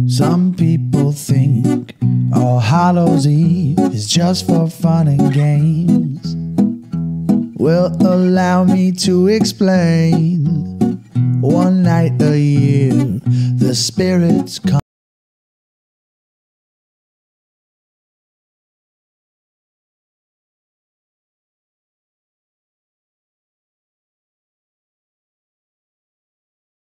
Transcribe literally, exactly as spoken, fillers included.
Some people think All Hallows Eve is just for fun and games. Well, allow me to explain. One night a year, the spirits come.